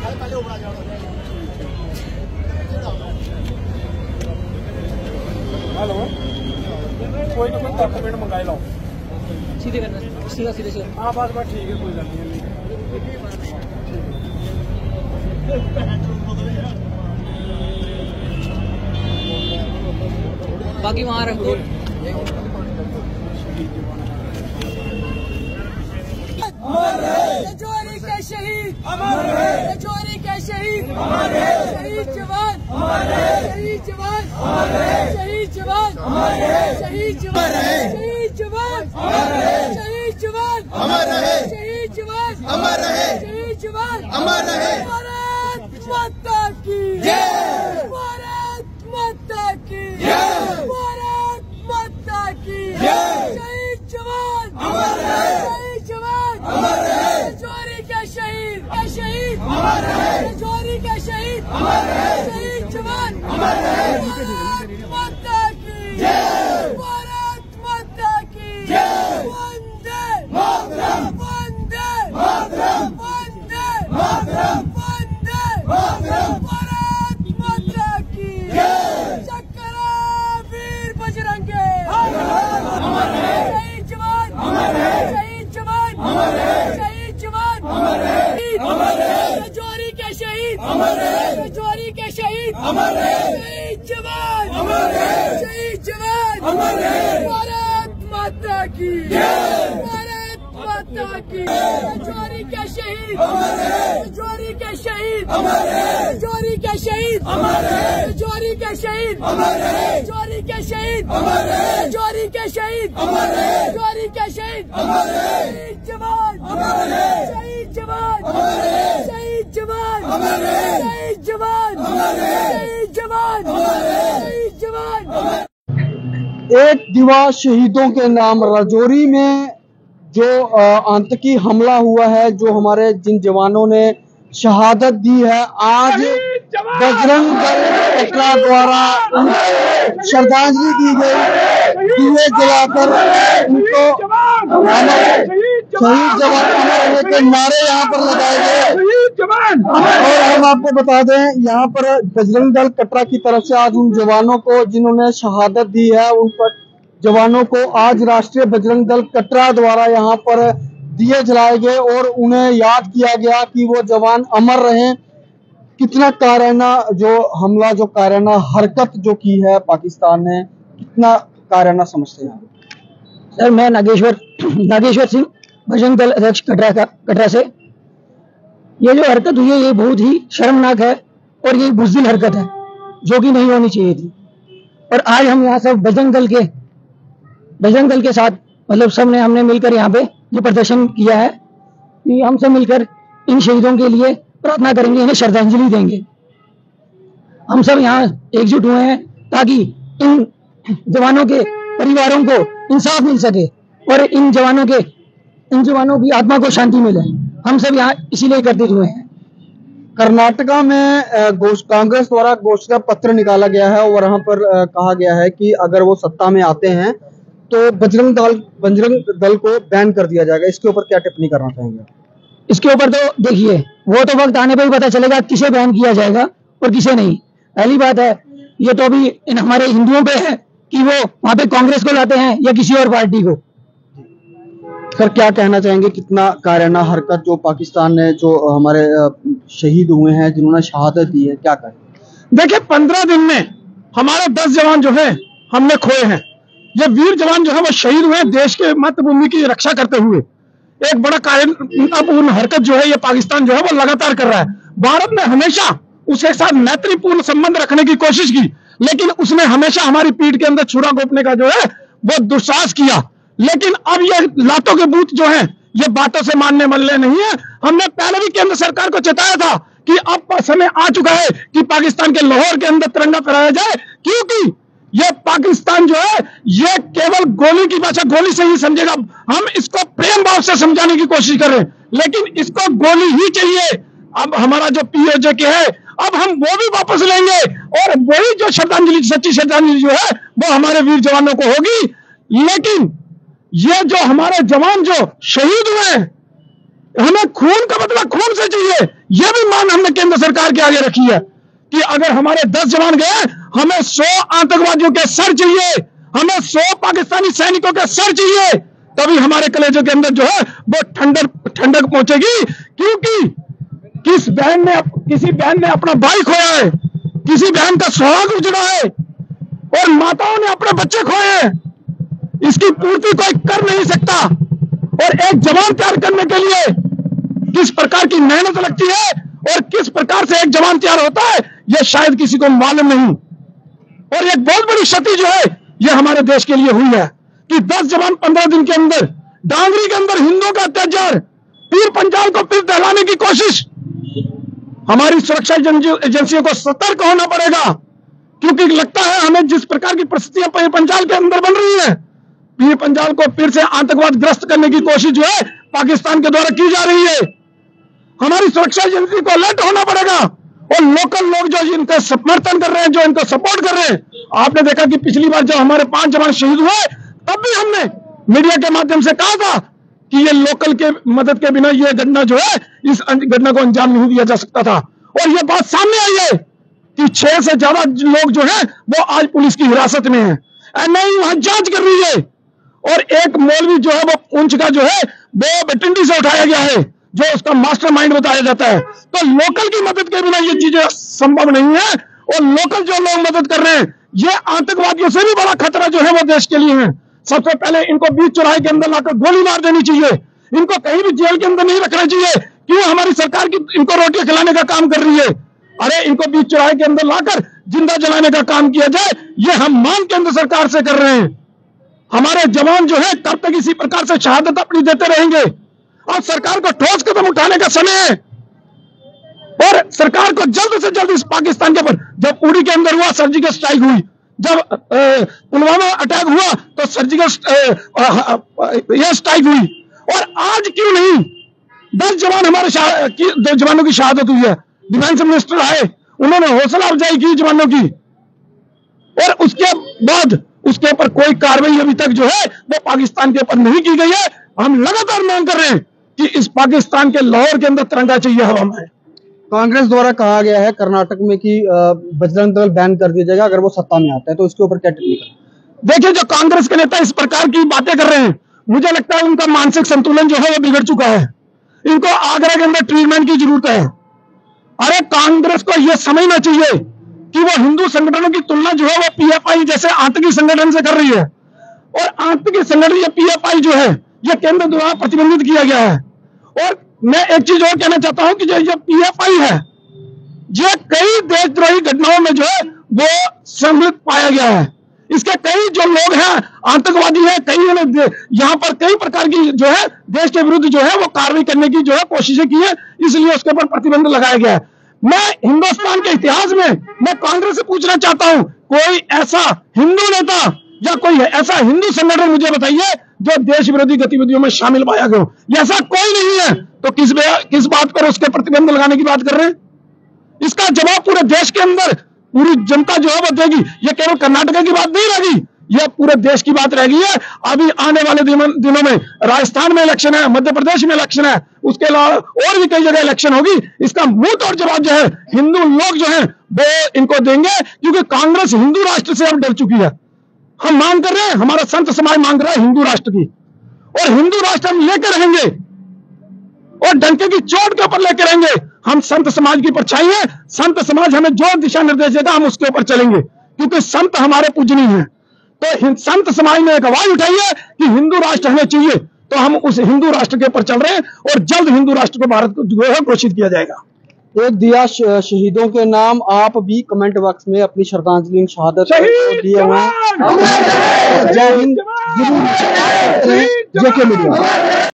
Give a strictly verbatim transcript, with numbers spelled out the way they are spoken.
Hello कोई ना कोई डॉक्यूमेंट मंगाए लो सीधे करना सीधा सीधे सीधा हाँ बस बस ठीक है कोई गल नहीं बाकी वहाँ रखो रजौरी के शहीद रजौरी के शहीद शहीद जवान शहीद जवान शहीद जवान शहीद जवान शहीद जवान शहीद जवान शहीद जवान शहीद जवान भारत माता की भारत माता की भारत माता की शहीद जवान शहीद जवान रजौरी के शहीद शहीद रजौरी के शहीद शहीद जवान भारत माता की भारत माता की वंदे मातरम वंदे मातरम वंदे मातरम वंदे मातरम भारत माता की चक्रा वीर बजरंगे शहीद जवान शहीद जवान शहीद जवान रजौरी के शहीद रजौरी के शहीद शहीद जवान शहीद जवान भारत माता की भारत माता की रजौरी के शहीद रजौरी के शहीद रजौरी के शहीद रजौरी के शहीद रजौरी के शहीद रजौरी के शहीद रजौरी के शहीद शहीद जवान शहीद जवान शहीद जवान शहीद जवान शहीद जवान शहीद जवान एक दिवस शहीदों के नाम रजौरी में जो आतंकी हमला हुआ है, जो हमारे जिन जवानों ने शहादत दी है, आज बजरंग दल कटरा द्वारा श्रद्धांजलि दी गई। दिए जलाकर उनको शहीद जवान अमर के नारे यहाँ पर लगाए गए। और हम आपको बता दें, यहाँ पर बजरंग दल कटरा की तरफ से आज उन जवानों को जिन्होंने शहादत दी है, उन पर जवानों को आज राष्ट्रीय बजरंग दल कटरा द्वारा यहाँ पर दिए जलाए गए और उन्हें याद किया गया कि वो जवान अमर रहें। कितना कायराना जो हमला, जो कायराना हरकत जो की है पाकिस्तान ने, कितना कायराना समझते हैं? सर, मैं नागेश्वर नागेश्वर सिंह, बजरंग दल अध्यक्ष कटरा का कटरा से। ये जो हरकत हुई है ये बहुत ही शर्मनाक है और ये बुज़दिल हरकत है जो कि नहीं होनी चाहिए थी। और आज हम यहाँ सब बजरंग दल के बजरंग दल के साथ मतलब सबने हमने मिलकर यहाँ पे ये प्रदर्शन किया है कि हम सब मिलकर इन शहीदों के लिए प्रार्थना करेंगे, इन्हें श्रद्धांजलि देंगे। हम सब यहाँ एकजुट हुए हैं ताकि इन जवानों के परिवारों को इंसाफ मिल सके और इन जवानों के इन जवानों की आत्मा को शांति मिले। हम सब यहाँ इसीलिए एकत्रित हुए हैं। कर्नाटका में कांग्रेस द्वारा घोषणा पत्र निकाला गया है और वहां पर कहा गया है कि अगर वो सत्ता में आते हैं तो बजरंग दल बजरंग दल को बैन कर दिया जाएगा। इसके ऊपर क्या टिप्पणी करना चाहेंगे? इसके ऊपर तो देखिए, वो तो वक्त आने पर ही पता चलेगा किसे बैन किया जाएगा और किसे नहीं। पहली बात है, ये तो अभी इन हमारे हिंदुओं पे है कि वो वहां पे कांग्रेस को लाते हैं या किसी और पार्टी को। सर, क्या कहना चाहेंगे, कितना कायराना हरकत जो पाकिस्तान ने, जो हमारे शहीद हुए हैं, जिन्होंने शहादत दी है, क्या कहें? देखिए, पंद्रह दिन में हमारे दस जवान जो है हमने खोए हैं। ये वीर जवान जो है वो शहीद हुए देश के मातृभूमि की रक्षा करते हुए। एक बड़ा कायरतापूर्ण हरकत जो है ये पाकिस्तान जो है वो लगातार कर रहा है। भारत ने हमेशा उसके साथ मैत्रीपूर्ण संबंध रखने की कोशिश की, लेकिन उसने हमेशा हमारी पीठ के अंदर छुरा घोंपने का जो है वो दुस्साहस किया। लेकिन अब ये लातों के बूथ जो है ये बातों से मानने वाले नहीं है। हमने पहले भी केंद्र सरकार को चेताया था कि अब समय आ चुका है कि पाकिस्तान के लाहौर के अंदर तिरंगा फहराया जाए, क्योंकि ये पाकिस्तान जो है ये केवल गोली की भाषा, गोली से ही समझेगा। हम इसको प्रेम भाव से समझाने की कोशिश कर रहे हैं, लेकिन इसको गोली ही चाहिए। अब हमारा जो पीओजे के है, अब हम वो भी वापस लेंगे और वही जो श्रद्धांजलि, सच्ची श्रद्धांजलि जो है वो हमारे वीर जवानों को होगी। लेकिन ये जो हमारे जवान जो शहीद हुए हैं, हमें खून का बदला खून से चाहिए। यह भी मांग हमने केंद्र सरकार के आगे रखी है कि अगर हमारे दस जवान गए, हमें सौ आतंकवादियों के सर चाहिए, हमें सौ पाकिस्तानी सैनिकों के सर चाहिए, तभी हमारे कलेजों के अंदर जो है वो ठंडक ठंडक पहुंचेगी। क्योंकि किस बहन ने किसी बहन ने अपना भाई खोया है, किसी बहन का सुहाग उजड़ा है और माताओं ने अपने बच्चे खोए हैं, इसकी पूर्ति कोई कर नहीं सकता। और एक जवान तैयार करने के लिए किस प्रकार की मेहनत लगती है और किस प्रकार से एक जवान तैयार होता है, यह शायद किसी को मालूम नहीं। और एक बहुत बड़ी क्षति जो है यह हमारे देश के लिए हुई है कि दस जवान पंद्रह दिन के अंदर डांगरी के अंदर हिंदुओं का अत्याचार, पीर पंजाल को पीर दहलाने की कोशिश। हमारी सुरक्षा एजेंसियों को सतर्क होना पड़ेगा, क्योंकि लगता है हमें जिस प्रकार की परिस्थितियां पीर पंजाल के अंदर बन रही है, पीर पंजाल को फिर से आतंकवाद ग्रस्त करने की कोशिश जो है पाकिस्तान के द्वारा की जा रही है। हमारी सुरक्षा एजेंसी को अलर्ट होना पड़ेगा और लोकल लोग जो इनका समर्थन कर रहे हैं, जो इनको सपोर्ट कर रहे हैं। आपने देखा कि पिछली बार जब हमारे पांच जवान शहीद हुए, तब भी हमने मीडिया के माध्यम से कहा था कि ये लोकल के मदद के बिना ये घटना जो है, इस घटना को अंजाम नहीं दिया जा सकता था। और ये बात सामने आई है कि छह से ज्यादा लोग जो है वो आज पुलिस की हिरासत में है, एनआईए वहां जांच कर रही है। और एक मौलवी जो है वो पुंछ का जो है वो बटिंडी से उठाया गया है, जो उसका मास्टरमाइंड बताया जाता है। तो लोकल की मदद के बिना ये चीजें संभव नहीं है। और लोकल जो लोग मदद कर रहे हैं, ये आतंकवादियों से भी बड़ा खतरा जो है वो देश के लिए है। सबसे पहले इनको बीच चौराहे के अंदर लाकर गोली मार देनी चाहिए, इनको कहीं भी जेल के अंदर नहीं रखना चाहिए। क्यों हमारी सरकार की इनको रोटियां खिलाने का काम कर रही है? अरे इनको बीच चौराहे के अंदर लाकर जिंदा जलाने का काम किया जाए, ये हम मांग केंद्र सरकार से कर रहे हैं। हमारे जवान जो है तब तक इसी प्रकार से शहादत अपनी देते रहेंगे। और सरकार को ठोस कदम उठाने का समय है और सरकार को जल्द से जल्द इस पाकिस्तान के ऊपर, जब उड़ी के अंदर हुआ सर्जिकल स्ट्राइक हुई, जब पुलवामा अटैक हुआ तो सर्जिकल यह स्ट्राइक हुई, और आज क्यों नहीं दस जवान हमारे दस जवानों की शहादत हुई है। डिफेंस मिनिस्टर आए, उन्होंने हौसला अफजाई की जवानों की, और उसके बाद उसके ऊपर कोई कार्रवाई अभी तक जो है वो पाकिस्तान के ऊपर नहीं की गई है। हम लगातार मांग कर रहे हैं कि इस पाकिस्तान के लाहौर के अंदर तिरंगा चाहिए हवा में। कांग्रेस द्वारा कहा गया है कर्नाटक में कि बजरंग दल बैन कर दिया जाएगा अगर वो सत्ता में आता है, तो इसके ऊपर क्या टिप्पणी करें? देखिए, जो कांग्रेस के नेता इस प्रकार की बातें कर रहे हैं, मुझे लगता है उनका मानसिक संतुलन जो है वो बिगड़ चुका है। इनको आगरा के अंदर ट्रीटमेंट की जरूरत है। अरे कांग्रेस को यह समझना चाहिए कि वो हिंदू संगठनों की तुलना जो है वो पीएफआई जैसे आतंकी संगठन से कर रही है। और आतंकी संगठन ये पीएफआई जो है ये केंद्र द्वारा प्रतिबंधित किया गया है। और मैं एक चीज और कहना चाहता हूं कि जो ये पीएफआई है, ये कई देशद्रोही घटनाओं में जो है वो सम्मिलित पाया गया है। इसके कई जो लोग हैं आतंकवादी हैं, कई ने यहाँ पर कई प्रकार की जो है देश के विरुद्ध जो है वो कार्रवाई करने की जो है कोशिशें की है, इसलिए उसके ऊपर प्रतिबंध लगाया गया है। मैं हिंदुस्तान के इतिहास में मैं कांग्रेस से पूछना चाहता हूं, कोई ऐसा हिंदू नेता या कोई ऐसा हिंदू संगठन मुझे बताइए जो देश विरोधी गतिविधियों में शामिल पाया गया हो। ऐसा कोई नहीं है, तो किस किस बात पर उसके प्रतिबंध लगाने की बात कर रहे हैं? इसका जवाब पूरे देश के अंदर पूरी जनता जो है वो देगी। ये केवल कर्नाटक की बात नहीं रहेगी, यह पूरे देश की बात रह गई है। अभी आने वाले दिनों में राजस्थान में इलेक्शन है, मध्य प्रदेश में इलेक्शन है, उसके अलावा और भी कई जगह इलेक्शन होगी। इसका मुंह तोड़ जवाब जो है हिंदू लोग जो है वो इनको देंगे, क्योंकि कांग्रेस हिंदू राष्ट्र से अब डर चुकी है। हम मांग कर रहे हैं, हमारा संत समाज मांग रहा है हिंदू राष्ट्र की, और हिंदू राष्ट्र हम लेकर रहेंगे और डंके की चोट के ऊपर लेकर रहेंगे। हम संत समाज की परछाई है, संत समाज हमें जो दिशा निर्देश देगा हम उसके ऊपर चलेंगे, क्योंकि संत हमारे पूजनीय हैं। तो संत समाज ने एक आवाज उठाई है कि हिंदू राष्ट्र हमें चाहिए, तो हम उस हिंदू राष्ट्र के ऊपर चल रहे हैं और जल्द हिंदू राष्ट्र को भारत को जो है घोषित किया जाएगा। एक दिया शहीदों के नाम, आप भी कमेंट बॉक्स में अपनी श्रद्धांजलि शहादत दिए हुए हैं। जय हिंद, जय के मीडिया।